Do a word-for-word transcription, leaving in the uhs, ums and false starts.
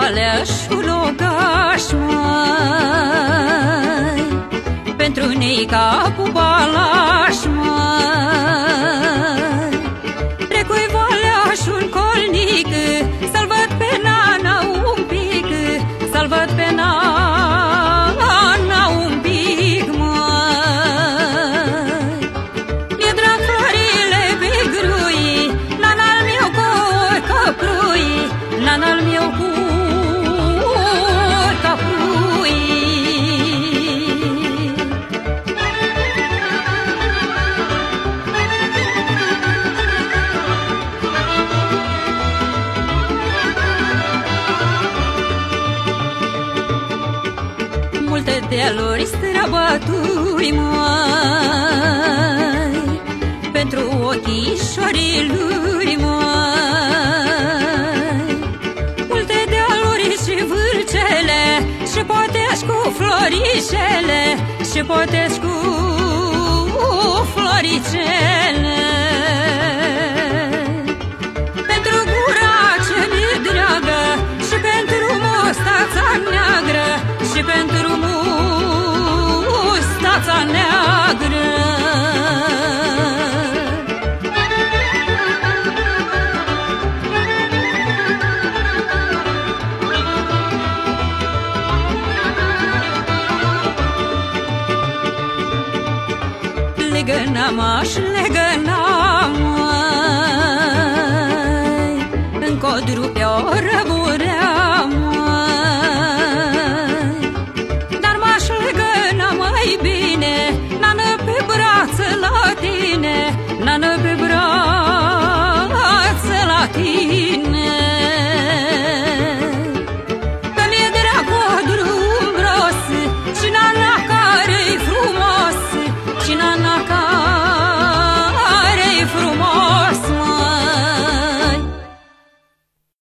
valea și logaș, mai pentru neica cu balaș, mai trecui valea și un colnic, să-l văd pe nana un pic, să-l văd pe nana un pic, mai mi-e drag florile pe grui, nana-l meu cu orcaprui, nana-l meu cu orcaprui. Multe dealuri străbătui, mai pentru ochișorii lui, mai multe dealuri și vârcele, și potești cu floricele, și potești cu floricele. Pentru gura ce mi-e dragă, și pentru mustața neagră, și pentru mustața neagră. Legăna-mă și legăna-mă în codru pe o răburea, mai dar m-aș legăna mai bine, nană pe brață la tine, nană